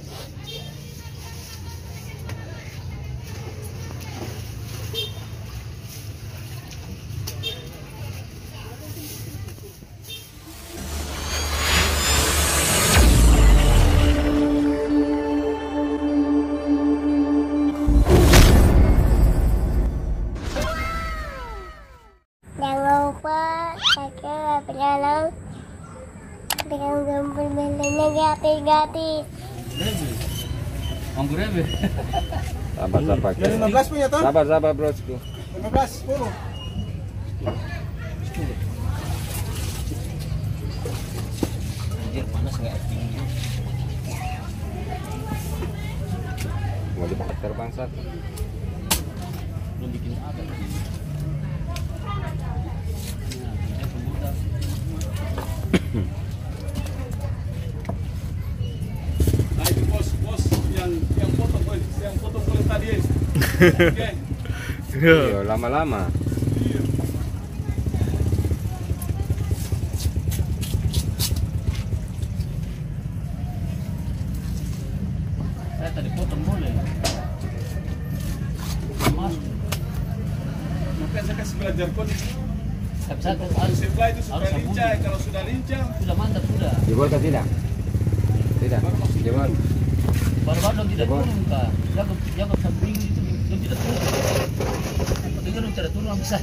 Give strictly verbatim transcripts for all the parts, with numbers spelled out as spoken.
Jangan lupa subscribe channel dengan tombol belnya gratis-gratis. Anggur ya, Be? Sabar, sabar. Yang lima belas punya toh? Sabar, sabar, brosku. lima belas, sepuluh. Anjir, panas nggak? Mau dibakar bangsat. Belum bikin apa lagi? Nah itu bos, bos yang yang foto bos, yang foto boleh tadi. Oke. Iya, lama-lama. Iya. Saya tadi potong boleh. Mas, Makanya saya kasih belajar kon. satu Harus harus sebelah itu supaya harus lincah. Kalau sudah lincah, sudah mantap sudah. Jebol atau tidak? Tidak. Jebol. Baru-baru dong tidak Jebol. turun kak. Jaga jaga samping itu dong tidak turun. Dengar dong tidak turun bisa.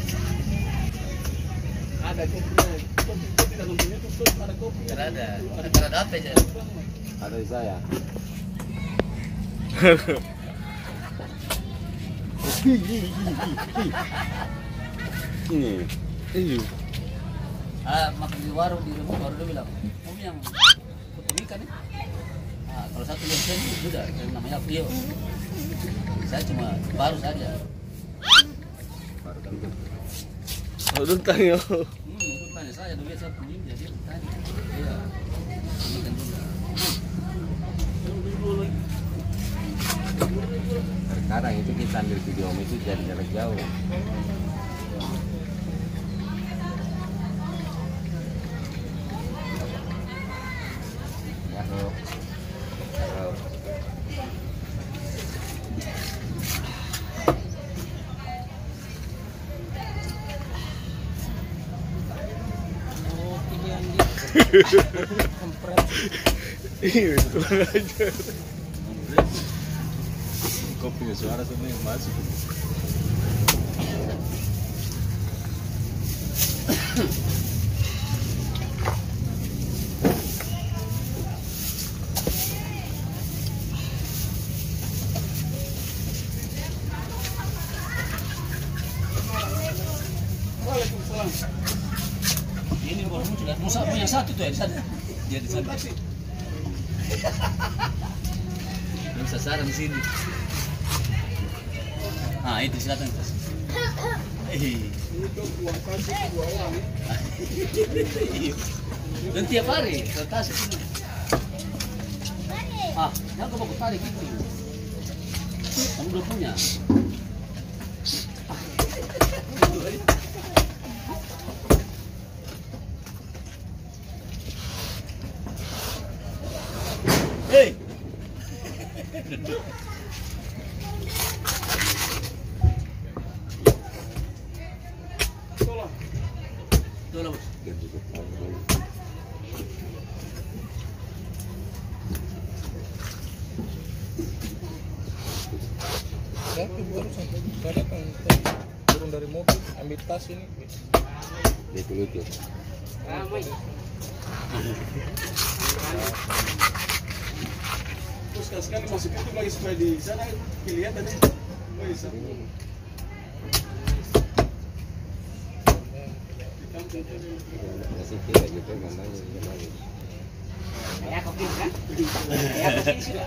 ada kopinya. Kopi kopi dalam punya itu tuh ada kopi. Tidak ada. Tidak ada apa aja. Ada di saya. Ini. Iya. Ah, makan di warung di rumah baru dia bilang, kamu yang potong ikan ya? Ah, kalau satu yang sen sudah, yang namanya Pio. Saya cuma baru saja. Baru tentu. Oh, udah tanya. Hmm, itu tanya saya dulu saya punya jadi tanya. Iya. Ini kan juga. Sekarang itu kita ambil video itu dari jarak jauh. Ya, bro. Bro. Oh, pilihan Iya, kurang aja. Kopinya suara semua yang masuk. Waalaikumsalam. ini baru muncul. Musa punya satu tuh ya di sana. Dia di sana. Yang sasaran di sini. Ah, itu silakan. Eh. Itu buang kasih dua orang. Dan tiap hari kertas itu. Ah, yang kau bawa tarik itu. Kamu udah punya. Hei. Tolong. Tolong. Ya, baru sampai saya datang turun dari mobil, ambil tas ini. Itu lucu. Terus sekali masuk itu lagi supaya di sana kelihatan ya. Oh, bisa. Kasih kayak gitu namanya gimana? Ya, kopi kan? Ya, kopi sudah.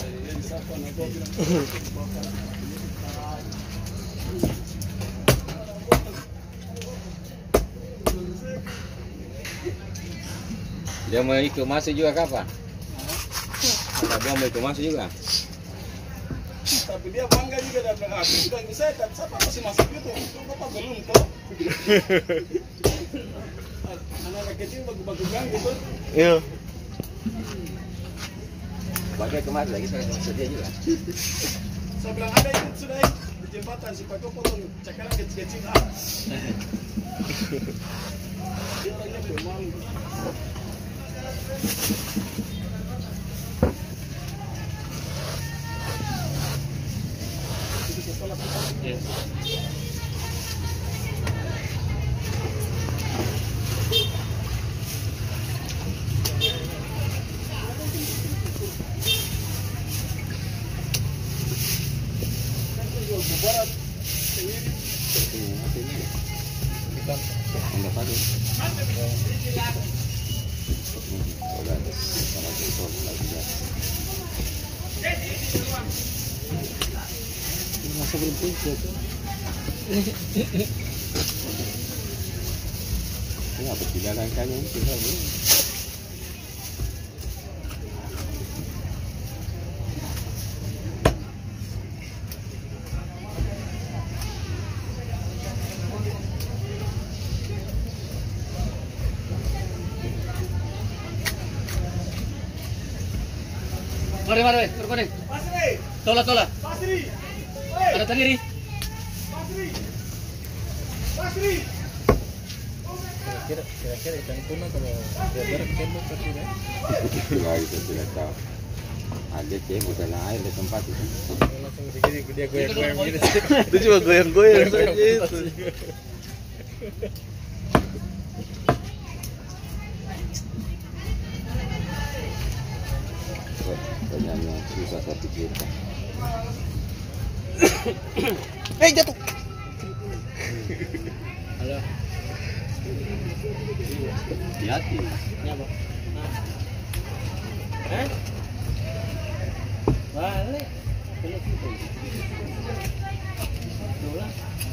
Dia mau ikut masuk juga kapan? Kata dia mau ikut masuk juga. Tapi dia bangga juga dan bilang aku juga bisa tapi siapa masih masuk itu itu bapak belum kok. Anak-anak kecil bagus-bagus kan gitu. Iya. Pakai kemarin lagi saya sedia juga. Saya bilang ada ikut sudah ikut di jembatan si Pak potong cakaran kecil-kecil ah. Dia orangnya pemalu. Itu setelah kita Iya. jual ke barat sendiri. Ini apa ini? Kita Anda pakai. Oh, ada sama itu lagi ya. Ini masih belum puncak. Ini apa tidak langkahnya ini tinggal ini. Mari mari, terkonek. Basri, Tola tola. Basri, hey, Ada tanggiri. Basri, Basri. kira kira ikan tuna kalau dia berak tembok ke sini. Nggak bisa tidak tahu. Ada cebok dalam air di tempat itu. Langsung begini dia goyang-goyang begini. Itu cuma goyang-goyang saja itu. Banyak yang susah satu juta. Eh jatuh. Halo. Hati-hati. Nyapa? Eh? Balik. Belum gitu. Dola.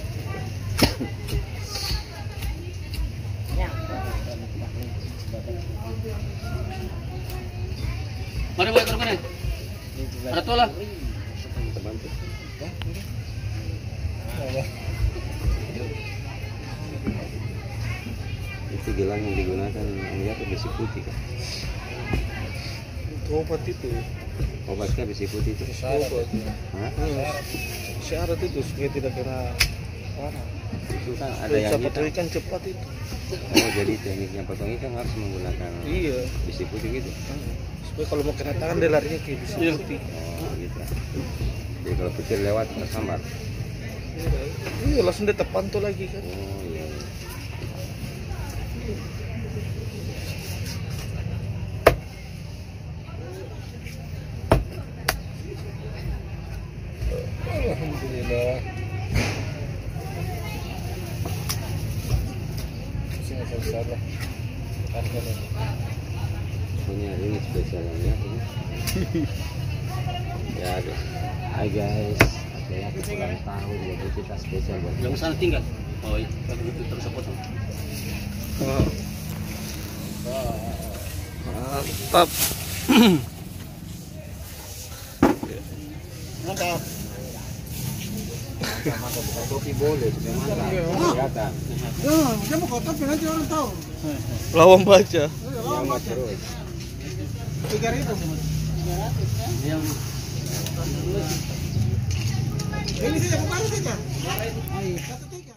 Mari boy, terkonek. Ada tola. Terbantu. Itu gelang yang digunakan melihat besi putih kan? Obat itu. Obatnya besi putih itu. Obat. Hah? Syarat itu supaya tidak kena panah. Itu kan ada yang Dapat hitam. ikan cepat itu. Oh jadi tekniknya potong ikan harus menggunakan Iya. besi putih gitu. Supaya kalau mau kena tangan dia larinya ke besi putih. Oh gitu. Jadi kalau petir lewat tersambar. Iya langsung dia terpantau lagi kan. Oh iya. iya. Alhamdulillah. Sini selesai lah. Harga nih. Punya ini spesial yang lihat ini. Ya ada. Hai guys. Ya kita ulang tahun jadi kita spesial buat Yang sana tinggal. Oh, iya. Kalau gitu terus potong. Mantap. Mantap. mantap bukan kopi boleh, sudah mantap. Kelihatan. Dia mau kotak aja orang tahu. Lawang baca. Nyaman terus. Tiga ribu. Yang Ini saja bukan saja. Satu tiga.